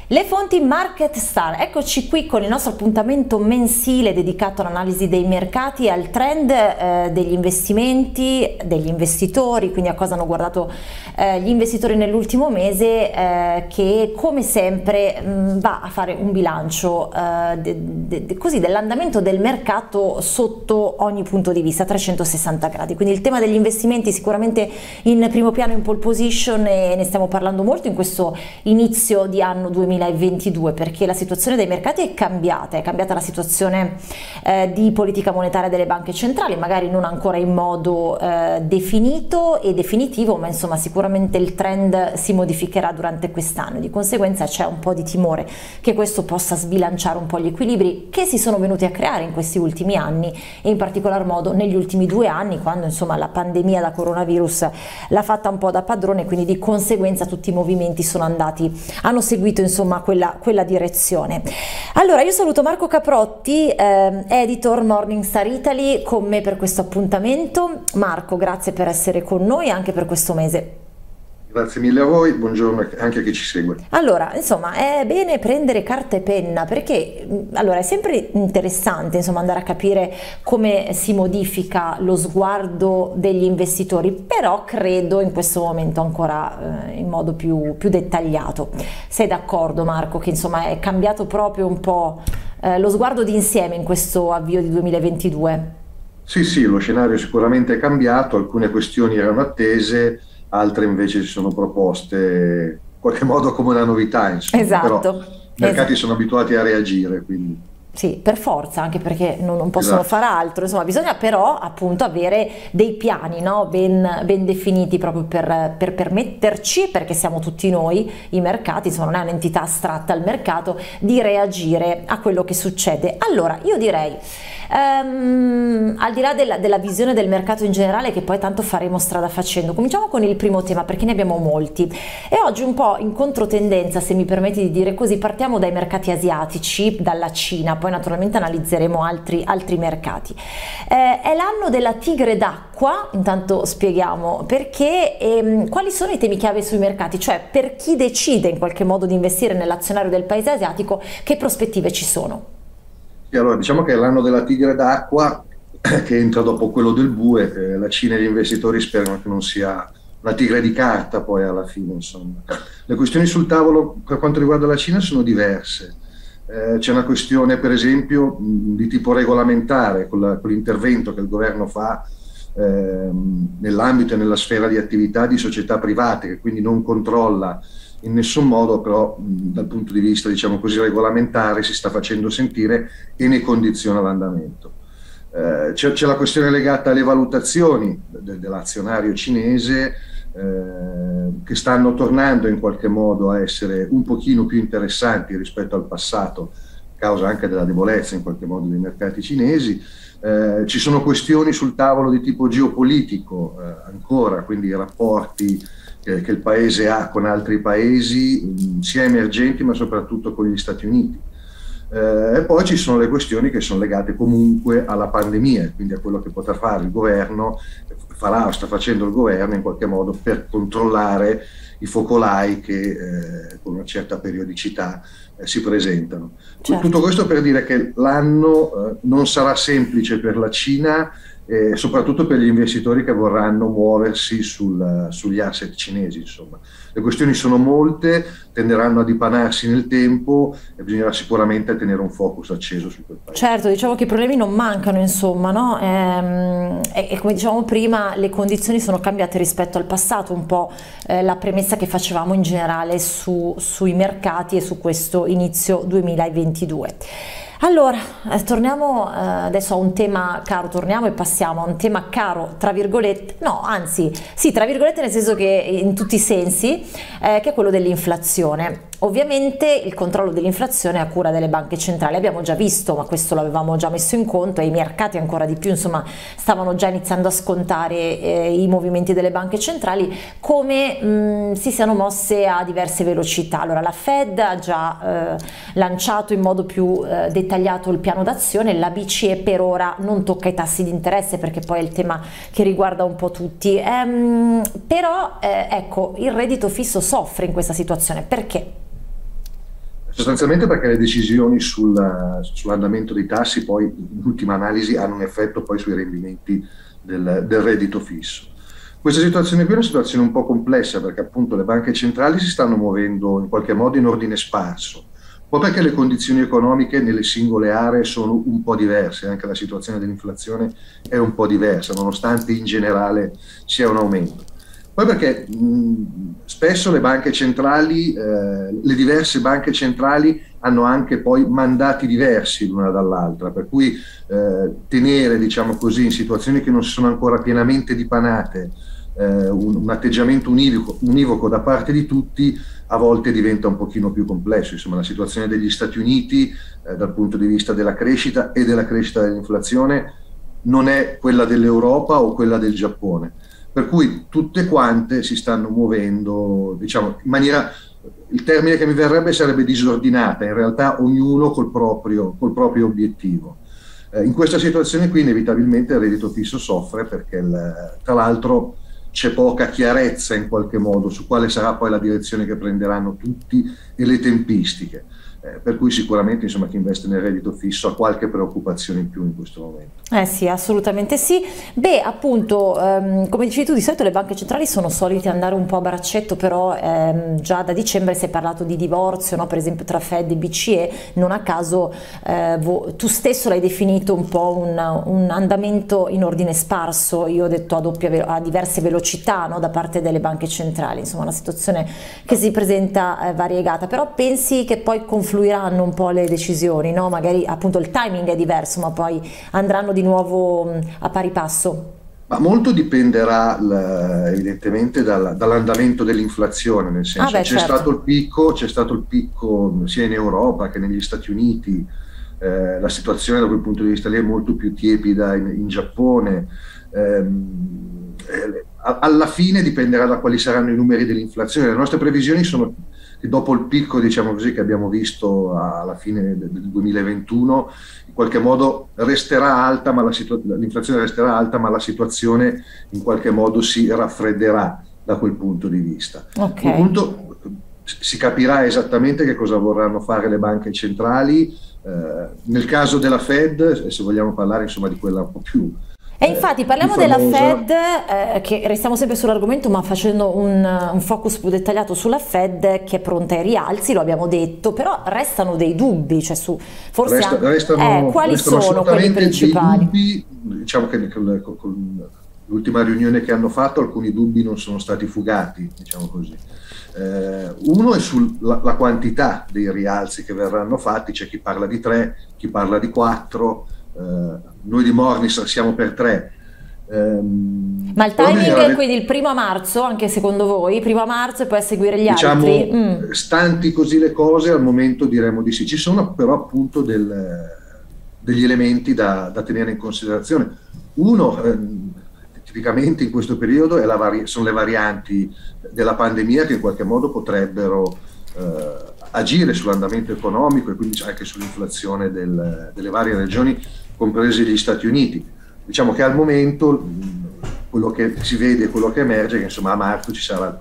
Le fonti Market Star, eccoci qui con il nostro appuntamento mensile dedicato all'analisi dei mercati e al trend degli investimenti, degli investitori, quindi a cosa hanno guardato gli investitori nell'ultimo mese, che come sempre va a fare un bilancio così dell'andamento del mercato sotto ogni punto di vista, 360 gradi. Quindi il tema degli investimenti sicuramente in primo piano, in pole position, e ne stiamo parlando molto in questo inizio di anno 2022, perché la situazione dei mercati è cambiata la situazione di politica monetaria delle banche centrali, magari non ancora in modo definito e definitivo, ma insomma sicuramente il trend si modificherà durante quest'anno. Di conseguenza c'è un po' di timore che questo possa sbilanciare un po' gli equilibri che si sono venuti a creare in questi ultimi anni, e in particolar modo negli ultimi 2 anni, quando insomma la pandemia da coronavirus l'ha fatta un po' da padrone, quindi di conseguenza tutti i movimenti hanno seguito insomma quella direzione. Allora io saluto Marco Caprotti, editor Morningstar Italy, con me per questo appuntamento. Marco, grazie per essere con noi anche per questo mese. Grazie mille a voi, buongiorno anche a chi ci segue. Allora, insomma, è bene prendere carta e penna, perché allora è sempre interessante insomma andare a capire come si modifica lo sguardo degli investitori, però credo in questo momento ancora in modo più dettagliato. Sei d'accordo, Marco, che insomma è cambiato proprio un po' lo sguardo d'insieme in questo avvio di 2022? Sì, lo scenario sicuramente è cambiato, alcune questioni erano attese, altre invece si sono proposte in qualche modo come una novità, insomma. Esatto. Però i mercati sono abituati a reagire, quindi. Sì, per forza, anche perché non possono fare altro, insomma bisogna però appunto avere dei piani, no? ben definiti, proprio per permetterci, perché siamo tutti noi, i mercati, insomma non è un'entità astratta il mercato, di reagire a quello che succede. Allora io direi, al di là della visione del mercato in generale, che poi tanto faremo strada facendo, cominciamo con il primo tema, perché ne abbiamo molti, e oggi un po' in controtendenza, se mi permetti di dire così, partiamo dai mercati asiatici, dalla Cina, poi naturalmente analizzeremo altri mercati. È l'anno della tigre d'acqua, intanto spieghiamo perché, quali sono i temi chiave sui mercati, cioè per chi decide in qualche modo di investire nell'azionario del paese asiatico, che prospettive ci sono? E allora diciamo che è l'anno della tigre d'acqua, che entra dopo quello del bue. La Cina e gli investitori sperano che non sia una tigre di carta poi alla fine, insomma. Le questioni sul tavolo per quanto riguarda la Cina sono diverse. C'è una questione per esempio di tipo regolamentare, con l'intervento che il governo fa nell'ambito e nella sfera di attività di società private, che quindi non controlla in nessun modo, però dal punto di vista diciamo così regolamentare si sta facendo sentire e ne condiziona l'andamento. C'è la questione legata alle valutazioni dell'azionario cinese, che stanno tornando in qualche modo a essere un pochino più interessanti rispetto al passato, a causa anche della debolezza in qualche modo dei mercati cinesi. Ci sono questioni sul tavolo di tipo geopolitico ancora, quindi i rapporti che il paese ha con altri paesi, sia emergenti ma soprattutto con gli Stati Uniti. E poi ci sono le questioni che sono legate comunque alla pandemia, quindi a quello che potrà fare il governo, farà o sta facendo il governo in qualche modo per controllare i focolai che con una certa periodicità si presentano. Certo. Tutto questo per dire che l'anno non sarà semplice per la Cina, soprattutto per gli investitori che vorranno muoversi sugli asset cinesi, insomma. Le questioni sono molte, tenderanno a dipanarsi nel tempo e bisognerà sicuramente tenere un focus acceso su quel paese. Certo, diciamo che i problemi non mancano, insomma, no? E come dicevamo prima, le condizioni sono cambiate rispetto al passato, un po' la premessa che facevamo in generale sui mercati e su questo inizio 2022. Allora, torniamo adesso a un tema caro, torniamo e passiamo a un tema caro, tra virgolette, no, anzi, sì, tra virgolette, nel senso che in tutti i sensi, che è quello dell'inflazione. Ovviamente il controllo dell'inflazione è a cura delle banche centrali, abbiamo già visto, ma questo l'avevamo già messo in conto, e i mercati ancora di più, insomma, stavano già iniziando a scontare i movimenti delle banche centrali, come si siano mosse a diverse velocità. Allora la Fed ha già lanciato in modo più dettagliato il piano d'azione, la BCE per ora non tocca i tassi di interesse, perché poi è il tema che riguarda un po' tutti, però ecco, il reddito fisso soffre in questa situazione. Perché? Sostanzialmente perché le decisioni sull'andamento dei tassi poi in ultima analisi hanno un effetto poi sui rendimenti del reddito fisso. Questa situazione qui è una situazione un po' complessa perché appunto le banche centrali si stanno muovendo in qualche modo in ordine sparso, poi perché le condizioni economiche nelle singole aree sono un po' diverse, anche la situazione dell'inflazione è un po' diversa, nonostante in generale sia un aumento. Poi perché spesso le banche centrali, le diverse banche centrali hanno anche poi mandati diversi l'una dall'altra, per cui tenere, diciamo così, in situazioni che non sono ancora pienamente dipanate, un atteggiamento univoco da parte di tutti a volte diventa un pochino più complesso. Insomma, la situazione degli Stati Uniti dal punto di vista della crescita e della crescita dell'inflazione non è quella dell'Europa o quella del Giappone, per cui tutte quante si stanno muovendo, diciamo, in maniera, il termine che mi verrebbe sarebbe disordinata, in realtà ognuno col proprio obiettivo. In questa situazione qui inevitabilmente il reddito fisso soffre perché tra l'altro c'è poca chiarezza in qualche modo su quale sarà poi la direzione che prenderanno tutti e le tempistiche. Per cui sicuramente, insomma, chi investe nel reddito fisso ha qualche preoccupazione in più in questo momento. Sì, assolutamente sì. Beh, appunto, come dicevi tu, di solito le banche centrali sono solite andare un po' a braccetto, però già da dicembre si è parlato di divorzio, no? Per esempio tra Fed e BCE, non a caso tu stesso l'hai definito un po' un andamento in ordine sparso, io ho detto a diverse velocità, no? Da parte delle banche centrali, insomma una situazione che si presenta variegata, però pensi che poi confluiranno un po' le decisioni, no? Magari appunto il timing è diverso, ma poi andranno di nuovo a pari passo? Ma molto dipenderà evidentemente dall'andamento dell'inflazione, nel senso che certo. C'è stato il picco sia in Europa che negli Stati Uniti, la situazione da quel punto di vista lì è molto più tiepida in Giappone. Alla fine dipenderà da quali saranno i numeri dell'inflazione. Le nostre previsioni sono che dopo il picco, diciamo così, che abbiamo visto alla fine del 2021, in qualche modo resterà alta, ma l'inflazione resterà alta, ma la situazione in qualche modo si raffredderà da quel punto di vista. A quel punto si capirà esattamente che cosa vorranno fare le banche centrali. Nel caso della Fed, se vogliamo parlare insomma di quella un po' più e infatti parliamo della Fed, che restiamo sempre sull'argomento ma facendo un focus più dettagliato sulla Fed che è pronta ai rialzi, lo abbiamo detto, però restano dei dubbi, cioè forse quali sono quelli principali? Dubbi, diciamo che con l'ultima riunione che hanno fatto alcuni dubbi non sono stati fugati, diciamo così. Uno è sulla quantità dei rialzi che verranno fatti, c'è chi parla di 3, chi parla di 4. Noi di Morningstar siamo per 3. Ma il timing è quindi il 1° marzo, anche secondo voi? 1° marzo e poi a seguire gli altri? Stanti così le cose, al momento diremo di sì. Ci sono però appunto degli elementi da tenere in considerazione. Uno, tipicamente in questo periodo, sono le varianti della pandemia che in qualche modo potrebbero agire sull'andamento economico e quindi anche sull'inflazione delle varie regioni, compresi gli Stati Uniti. Diciamo che al momento quello che si vede, quello che emerge, è che insomma a marzo ci sarà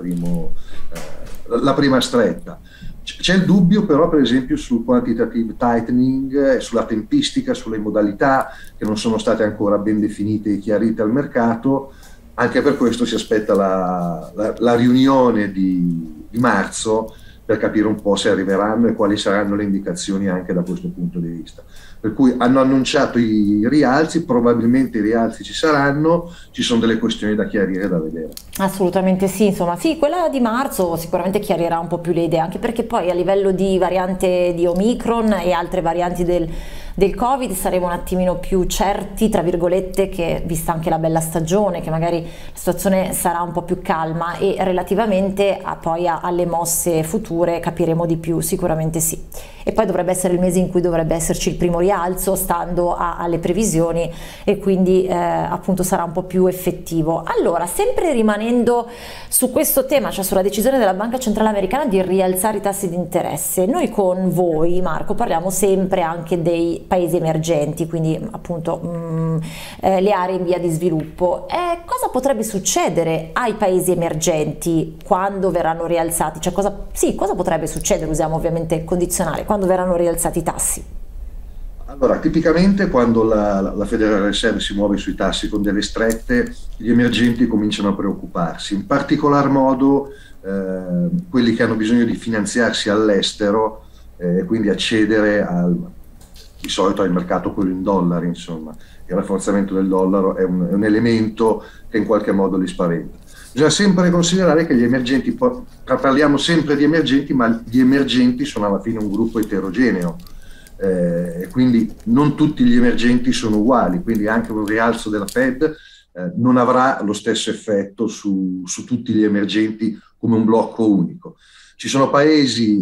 la prima stretta. C'è il dubbio però per esempio sul quantitative tightening, sulla tempistica, sulle modalità che non sono state ancora ben definite e chiarite al mercato. Anche per questo si aspetta la riunione di marzo per capire un po' se arriveranno e quali saranno le indicazioni anche da questo punto di vista. Per cui hanno annunciato i rialzi, probabilmente i rialzi ci saranno, ci sono delle questioni da chiarire e da vedere. Assolutamente sì, insomma sì, quella di marzo sicuramente chiarirà un po' più le idee, anche perché poi a livello di variante di Omicron e altre varianti del Covid saremo un attimino più certi, tra virgolette, che vista anche la bella stagione, che magari la situazione sarà un po' più calma e relativamente poi alle mosse future capiremo di più, sicuramente sì. e poi dovrebbe essere il mese in cui dovrebbe esserci il primo rialzo stando alle previsioni, e quindi appunto sarà un po' più effettivo. Allora, sempre rimanendo su questo tema, cioè sulla decisione della Banca Centrale Americana di rialzare i tassi di interesse, noi con voi, Marco, parliamo sempre anche dei paesi emergenti, quindi appunto le aree in via di sviluppo. Cosa potrebbe succedere ai paesi emergenti quando verranno rialzati? Cioè cosa potrebbe succedere, usiamo ovviamente il condizionale, quando verranno rialzati i tassi? Allora, tipicamente quando la Federal Reserve si muove sui tassi con delle strette, gli emergenti cominciano a preoccuparsi, in particolar modo quelli che hanno bisogno di finanziarsi all'estero e quindi accedere di solito al mercato quello in dollari, insomma. Il rafforzamento del dollaro è un elemento che in qualche modo li spaventa. Bisogna sempre considerare che gli emergenti, parliamo sempre di emergenti, ma gli emergenti sono alla fine un gruppo eterogeneo. Quindi non tutti gli emergenti sono uguali, quindi anche un rialzo della Fed non avrà lo stesso effetto su tutti gli emergenti come un blocco unico. Ci sono paesi,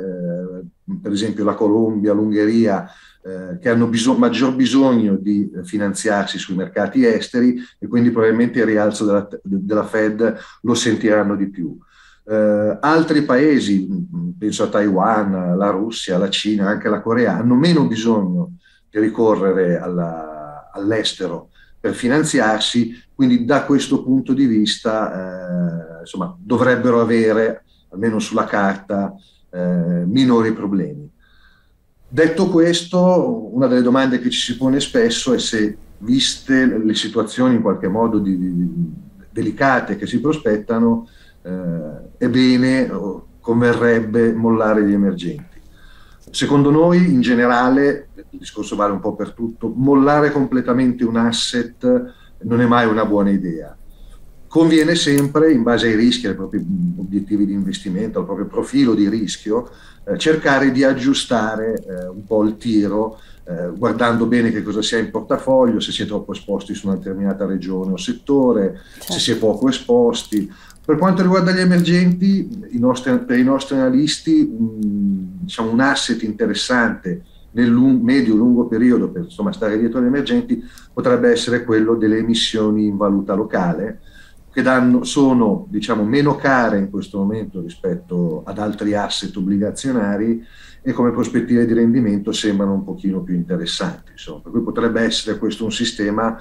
per esempio la Colombia, l'Ungheria, che hanno maggior bisogno di finanziarsi sui mercati esteri e quindi probabilmente il rialzo della Fed lo sentiranno di più. Altri paesi, penso a Taiwan, la Russia, la Cina, anche la Corea, hanno meno bisogno di ricorrere all'estero per finanziarsi, quindi da questo punto di vista insomma, dovrebbero avere, almeno sulla carta, minori problemi. Detto questo, una delle domande che ci si pone spesso è se, viste le situazioni in qualche modo delicate che si prospettano, è bene o converrebbe mollare gli emergenti. Secondo noi, in generale, il discorso vale un po' per tutto, mollare completamente un asset non è mai una buona idea. Conviene sempre, in base ai rischi, ai propri obiettivi di investimento, al proprio profilo di rischio, cercare di aggiustare un po' il tiro, guardando bene che cosa si ha in portafoglio, se si è troppo esposti su una determinata regione o settore, certo, se si è poco esposti. Per quanto riguarda gli emergenti, per i nostri analisti, diciamo un asset interessante nel medio-lungo periodo per insomma, stare dietro agli emergenti potrebbe essere quello delle emissioni in valuta locale, che sono diciamo, meno care in questo momento rispetto ad altri asset obbligazionari e come prospettive di rendimento sembrano un pochino più interessanti. Insomma. Per cui potrebbe essere questo un sistema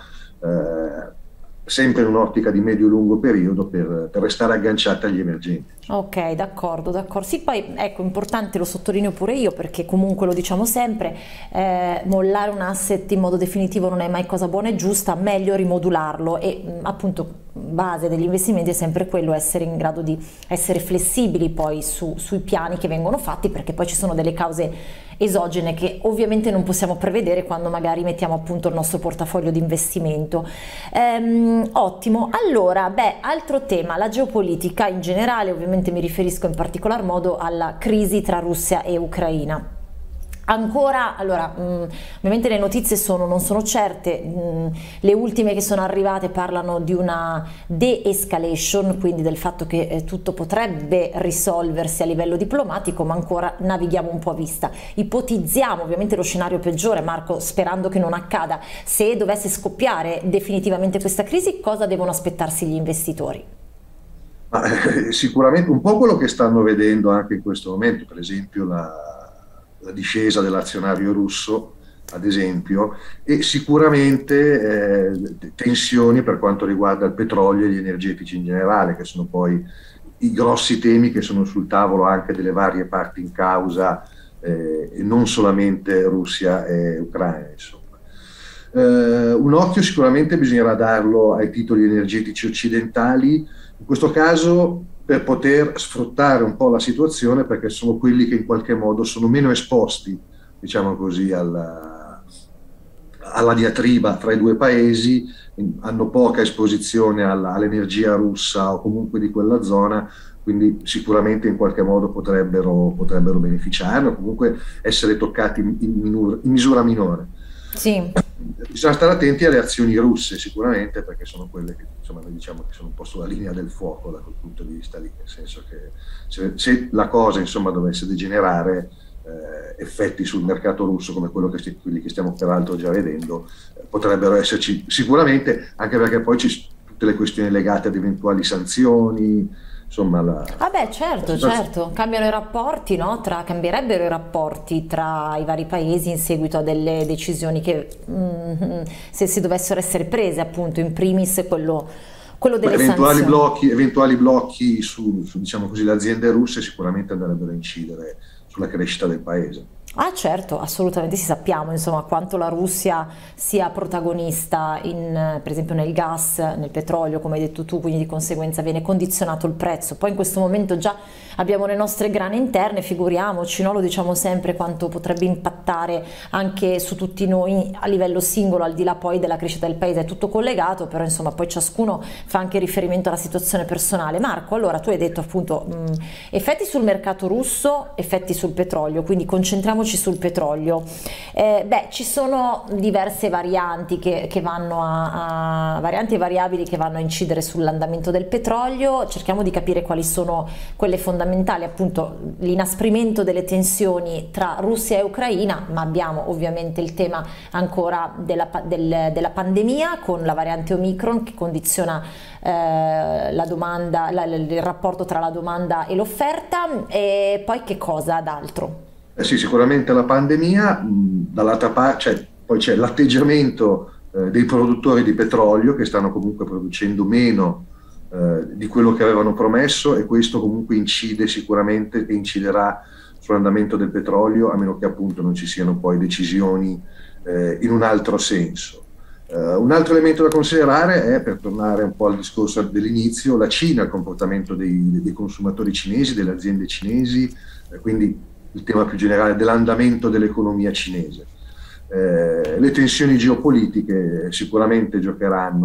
sempre in un'ottica di medio-lungo periodo per restare agganciati agli emergenti. Ok, d'accordo, d'accordo. Sì, poi ecco, importante, lo sottolineo pure io perché comunque lo diciamo sempre, mollare un asset in modo definitivo non è mai cosa buona e giusta, meglio rimodularlo e appunto base degli investimenti è sempre quello, essere in grado di essere flessibili poi sui piani che vengono fatti, perché poi ci sono delle cause esogene che ovviamente non possiamo prevedere quando magari mettiamo appunto il nostro portafoglio di investimento. Ottimo, allora altro tema, la geopolitica in generale, ovviamente mi riferisco in particolar modo alla crisi tra Russia e Ucraina. Ancora, allora, ovviamente le notizie non sono certe, le ultime che sono arrivate parlano di una de-escalation, quindi del fatto che tutto potrebbe risolversi a livello diplomatico, ma ancora navighiamo un po' a vista. Ipotizziamo ovviamente lo scenario peggiore, Marco, sperando che non accada. Se dovesse scoppiare definitivamente questa crisi, cosa devono aspettarsi gli investitori? Sicuramente un po' quello che stanno vedendo anche in questo momento, per esempio la discesa dell'azionario russo, ad esempio, e sicuramente tensioni per quanto riguarda il petrolio e gli energetici in generale, che sono poi i grossi temi che sono sul tavolo anche delle varie parti in causa, e non solamente Russia e Ucraina, insomma. Un occhio sicuramente bisognerà darlo ai titoli energetici occidentali, in questo caso per poter sfruttare un po' la situazione, perché sono quelli che in qualche modo sono meno esposti, diciamo così, alla diatriba fra i due paesi, hanno poca esposizione all'energia russa o comunque di quella zona, quindi sicuramente in qualche modo potrebbero beneficiarne o comunque essere toccati in misura minore. Sì. Bisogna stare attenti alle azioni russe sicuramente, perché sono quelle che insomma noi diciamo che sono un po' sulla linea del fuoco da quel punto di vista lì, nel senso che se la cosa insomma dovesse degenerare effetti sul mercato russo come quelli che stiamo peraltro già vedendo, potrebbero esserci sicuramente, anche perché poi tutte le questioni legate ad eventuali sanzioni, insomma Vabbè, certo, cambiano i rapporti, no? Cambierebbero i rapporti tra i vari paesi in seguito a delle decisioni che se si dovessero essere prese, appunto, in primis quello delle sanzioni. Eventuali blocchi su, diciamo così, le aziende russe sicuramente andrebbero a incidere sulla crescita del paese. Ah certo, assolutamente, sì, sappiamo insomma quanto la Russia sia protagonista per esempio nel gas, nel petrolio, come hai detto tu, quindi di conseguenza viene condizionato il prezzo. Poi in questo momento già abbiamo le nostre grane interne, figuriamoci, no? Lo diciamo sempre quanto potrebbe impattare anche su tutti noi a livello singolo, al di là poi della crescita del paese, è tutto collegato, però insomma poi ciascuno fa anche riferimento alla situazione personale. Marco, allora tu hai detto appunto effetti sul mercato russo, effetti sul petrolio, quindi concentriamoci sul petrolio. Ci sono diverse varianti che vanno varianti e variabili che vanno a incidere sull'andamento del petrolio. Cerchiamo di capire quali sono quelle fondamentali, appunto l'inasprimento delle tensioni tra Russia e Ucraina, ma abbiamo ovviamente il tema ancora della pandemia con la variante Omicron che condiziona la domanda, il rapporto tra la domanda e l'offerta, e poi che cosa d'altro? Sì, sicuramente la pandemia, dall'altra parte poi c'è l'atteggiamento dei produttori di petrolio che stanno comunque producendo meno di quello che avevano promesso, e questo comunque incide sicuramente e inciderà sull'andamento del petrolio, a meno che appunto non ci siano poi decisioni in un altro senso. Un altro elemento da considerare è, per tornare un po' al discorso dell'inizio, la Cina, il comportamento dei consumatori cinesi, delle aziende cinesi, quindi il tema più generale dell'andamento dell'economia cinese. Le tensioni geopolitiche sicuramente giocheranno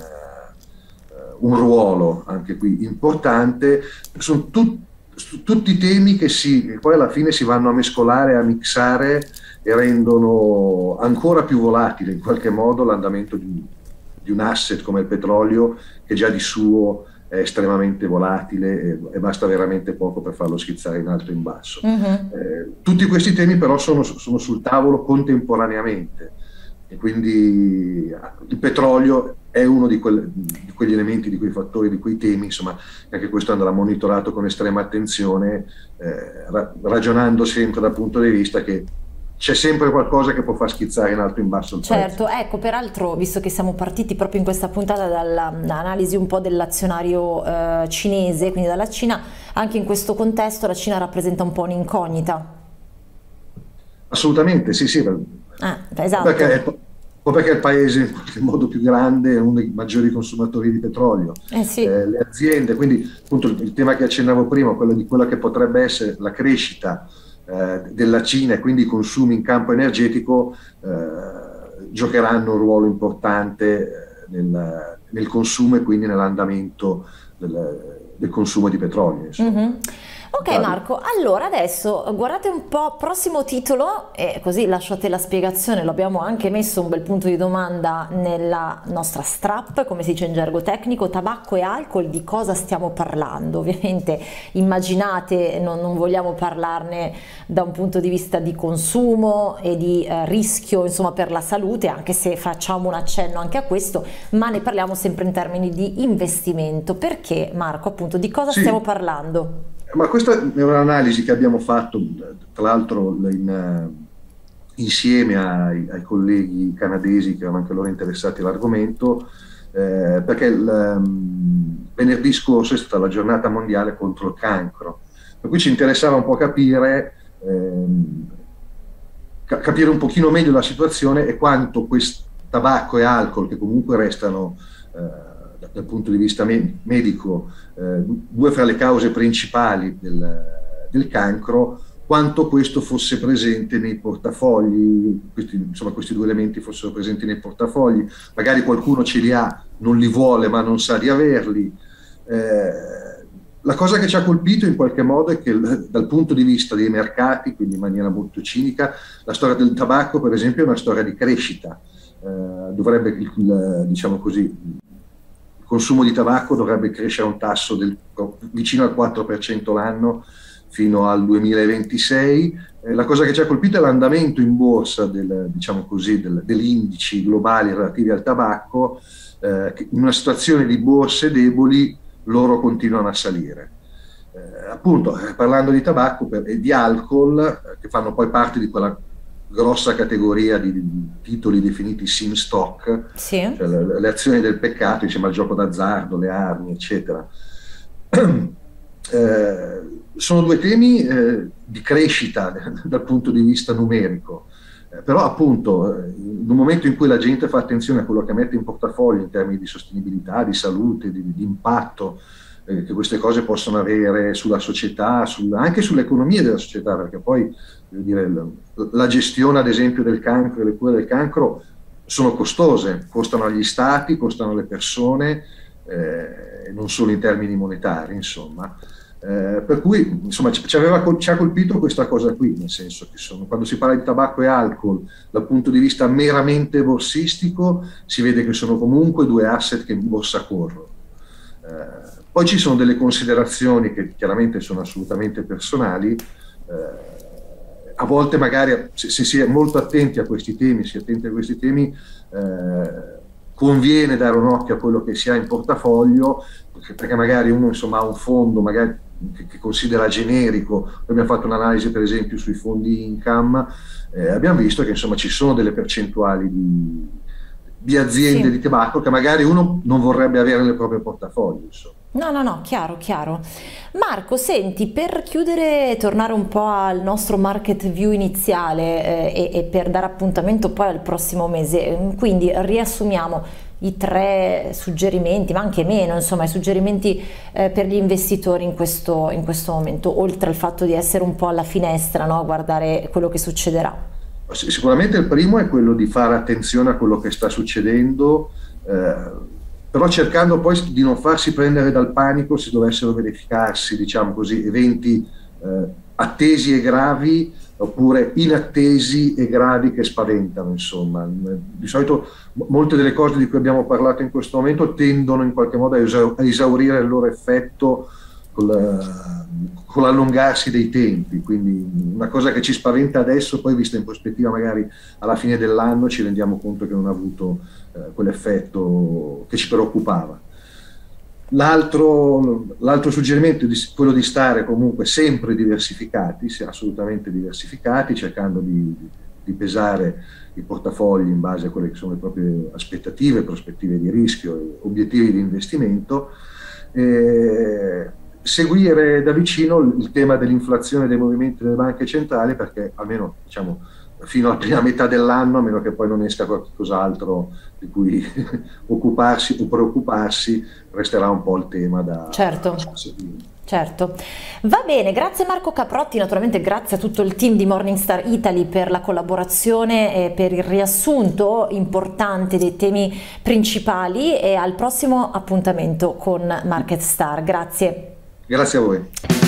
un ruolo anche qui importante. Sono tutti temi che poi alla fine si vanno a mescolare, a mixare e rendono ancora più volatile in qualche modo l'andamento di un asset come il petrolio, che già di suo è estremamente volatile e basta veramente poco per farlo schizzare in alto e in basso. Tutti questi temi però sono sul tavolo contemporaneamente, e quindi il petrolio è uno di quegli elementi, di quei fattori, di quei temi, insomma, anche questo andrà monitorato con estrema attenzione, ragionando sempre dal punto di vista che c'è sempre qualcosa che può far schizzare in alto e in basso il prezzo. Certo, ecco, peraltro, visto che siamo partiti proprio in questa puntata dall'analisi un po' dell'azionario cinese, quindi dalla Cina, anche in questo contesto la Cina rappresenta un po' un'incognita. Assolutamente, sì, esatto. Perché è il paese in qualche modo più grande, è uno dei maggiori consumatori di petrolio. Sì. Le aziende, quindi appunto il tema che accennavo prima, quello di quella che potrebbe essere la crescita della Cina e quindi i consumi in campo energetico giocheranno un ruolo importante nel consumo e quindi nell'andamento del consumo di petrolio. Ok Marco, allora adesso guardate un po', prossimo titolo, e così lasciate la spiegazione, lo abbiamo anche messo un bel punto di domanda nella nostra strap, come si dice in gergo tecnico: tabacco e alcol, di cosa stiamo parlando? Ovviamente immaginate, non vogliamo parlarne da un punto di vista di consumo e di rischio insomma per la salute, anche se facciamo un accenno anche a questo, ma ne parliamo sempre in termini di investimento. Perché Marco, appunto, di cosa stiamo parlando? Ma questa è un'analisi che abbiamo fatto, tra l'altro, insieme ai colleghi canadesi che erano anche loro interessati all'argomento, perché venerdì scorso è stata la giornata mondiale contro il cancro, per cui ci interessava un po' capire un pochino meglio la situazione e quanto questo tabacco e alcol, che comunque restano dal punto di vista medico due fra le cause principali del cancro, quanto questo fosse presente nei portafogli, questi due elementi fossero presenti nei portafogli. Magari qualcuno ce li ha, non li vuole, ma non sa di averli. La cosa che ci ha colpito in qualche modo è che dal punto di vista dei mercati, quindi in maniera molto cinica, la storia del tabacco, per esempio, è una storia di crescita. Dovrebbe, diciamo così, il consumo di tabacco dovrebbe crescere a un tasso vicino al 4% l'anno fino al 2026, La cosa che ci ha colpito è l'andamento in borsa diciamo così, degli indici globali relativi al tabacco. Che in una situazione di borse deboli loro continuano a salire. Appunto, parlando di tabacco e di alcol, che fanno poi parte di quella grossa categoria di titoli definiti sim stock, Sì. cioè le azioni del peccato insieme al gioco d'azzardo, le armi, eccetera. Sono due temi di crescita dal punto di vista numerico, però appunto in un momento in cui la gente fa attenzione a quello che mette in portafoglio in termini di sostenibilità, di salute, di impatto che queste cose possono avere sulla società, anche sull'economia della società, perché poi voglio dire, la gestione ad esempio del cancro e le cure del cancro sono costose, costano agli stati, costano alle persone, non solo in termini monetari, insomma. Per cui insomma ci ha colpito questa cosa qui, nel senso che quando si parla di tabacco e alcol dal punto di vista meramente borsistico si vede che sono comunque due asset che in borsa corrono. Poi ci sono delle considerazioni che chiaramente sono assolutamente personali. A volte magari se si è molto attenti a questi temi, conviene dare un occhio a quello che si ha in portafoglio, perché magari uno insomma ha un fondo magari che considera generico. Noi abbiamo fatto un'analisi per esempio sui fondi income, abbiamo visto che insomma ci sono delle percentuali di aziende di tabacco che magari uno non vorrebbe avere nel proprio portafoglio, insomma. No, chiaro, chiaro. Marco, senti, per chiudere e tornare un po' al nostro market view iniziale e per dare appuntamento poi al prossimo mese, quindi riassumiamo i 3 suggerimenti, ma anche meno, insomma, i suggerimenti per gli investitori in questo momento, oltre al fatto di essere un po' alla finestra, no? A guardare quello che succederà. Sicuramente il primo è quello di fare attenzione a quello che sta succedendo, però cercando poi di non farsi prendere dal panico se dovessero verificarsi, diciamo così, eventi attesi e gravi oppure inattesi e gravi che spaventano, insomma. Di solito molte delle cose di cui abbiamo parlato in questo momento tendono in qualche modo a esaurire il loro effetto con l'allungarsi dei tempi, quindi una cosa che ci spaventa adesso, poi vista in prospettiva magari alla fine dell'anno ci rendiamo conto che non ha avuto quell'effetto che ci preoccupava. L'altro suggerimento è quello di stare comunque sempre diversificati, assolutamente diversificati, cercando di pesare i portafogli in base a quelle che sono le proprie aspettative, prospettive di rischio, obiettivi di investimento. Seguire da vicino il tema dell'inflazione e dei movimenti delle banche centrali, perché almeno diciamo fino alla prima metà dell'anno, a meno che poi non esca qualcos'altro di cui occuparsi o preoccuparsi, resterà un po' il tema da seguire. Certo, va bene, grazie Marco Caprotti, naturalmente grazie a tutto il team di Morningstar Italy per la collaborazione e per il riassunto importante dei temi principali, e al prossimo appuntamento con Market Star. Grazie. Grazie a voi.